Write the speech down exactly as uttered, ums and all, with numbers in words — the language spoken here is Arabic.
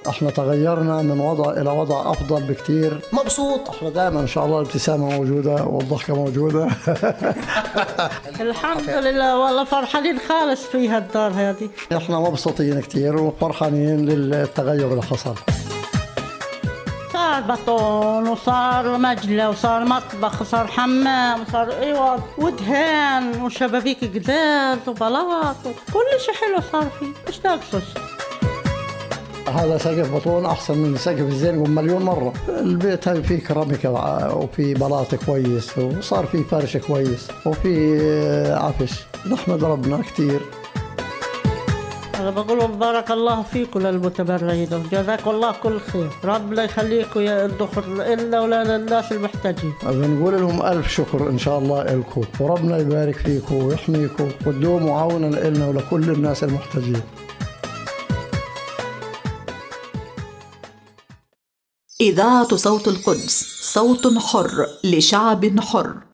احنا تغيرنا من وضع الى وضع افضل بكتير. مبسوط. احنا دائما ان شاء الله الابتسامه موجوده والضحكه موجوده. الحمد لله والله فرحانين خالص في هالدار هذه. احنا مبسوطين كتير وفرحانين للتغير اللي حصل. صار بطون وصار مجلة وصار مطبخ وصار حمام وصار اوض ودهان وشبابيك جداد وبلاط وكل شيء حلو صار فيه. ايش ناقصه؟ هذا سقف بطون احسن من سقف الزين مليون مره. البيت هاي فيه كراميكا وفي بلاط كويس وصار فيه فرش كويس وفي عفش. نحمد ربنا كثير. أنا بقول بارك الله فيكم للمتبرعين وجزاكم الله كل خير. ربنا يخليكم يا الدخل إلا ولا للناس المحتاجين. بنقول لهم ألف شكر إن شاء الله لكم وربنا يبارك فيكم ويحميكم وتدوموا عونا لنا ولكل الناس المحتاجين. إذاعة صوت القدس، صوت حر لشعب حر.